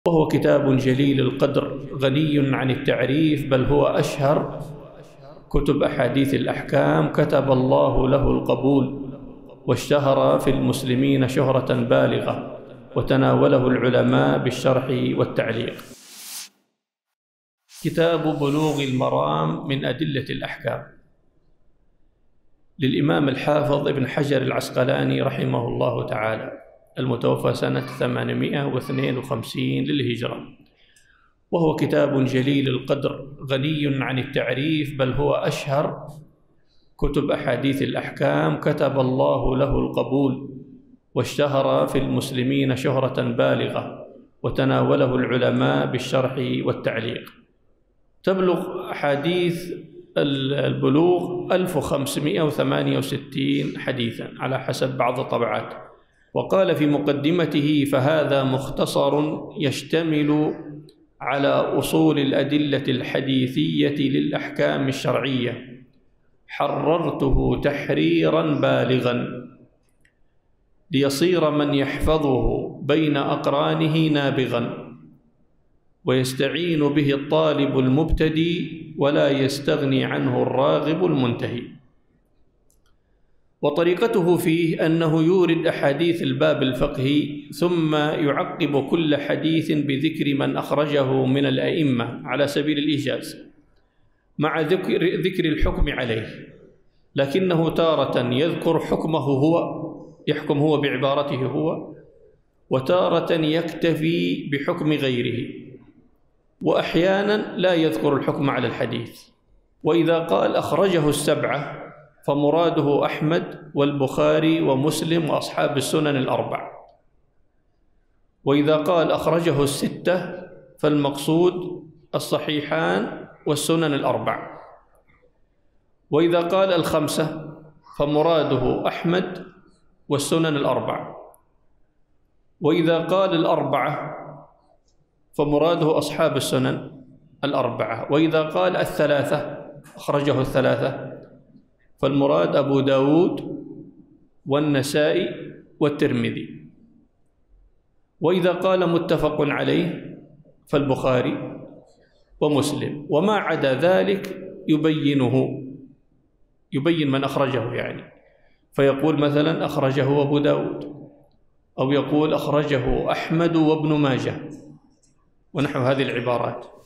وهو كتاب جليل القدر غني عن التعريف، بل هو أشهر كتب أحاديث الأحكام، كتب الله له القبول واشتهر في المسلمين شهرة بالغة، وتناوله العلماء بالشرح والتعليق. كتاب بلوغ المرام من أدلة الأحكام للإمام الحافظ ابن حجر العسقلاني رحمه الله تعالى، المتوفى سنة 852 للهجرة. وهو كتاب جليل القدر غني عن التعريف، بل هو أشهر كتب أحاديث الأحكام، كتب الله له القبول واشتهر في المسلمين شهرة بالغة، وتناوله العلماء بالشرح والتعليق. تبلغ أحاديث البلوغ 1568 حديثا على حسب بعض الطبعات. وقال في مقدمته: فهذا مختصر يشتمل على أصول الأدلة الحديثية للأحكام الشرعية، حررته تحريرا بالغا ليصير من يحفظه بين أقرانه نابغا، ويستعين به الطالب المبتدئ ولا يستغني عنه الراغب المنتهي. وطريقته فيه أنه يورد أحاديث الباب الفقهي، ثم يعقب كل حديث بذكر من أخرجه من الأئمة على سبيل الإيجاز، مع ذكر الحكم عليه، لكنه تارة يذكر حكمه هو، يحكم هو بعبارته هو، وتارة يكتفي بحكم غيره، وأحيانا لا يذكر الحكم على الحديث. وإذا قال أخرجه السبعة فمراده أحمد والبخاري ومسلم وأصحاب السنن الأربع. وإذا قال أخرجه الستة فالمقصود الصحيحان والسنن الأربع. وإذا قال الخمسة فمراده أحمد والسنن الأربع. وإذا قال الأربعة فمراده أصحاب السنن الأربعة. وإذا قال الثلاثة أخرجه الثلاثة فالمراد أبو داود والنسائي والترمذي. وإذا قال متفق عليه فالبخاري ومسلم، وما عدا ذلك يبين من أخرجه يعني، فيقول مثلا أخرجه أبو داود، أو يقول أخرجه أحمد وابن ماجه، ونحو هذه العبارات.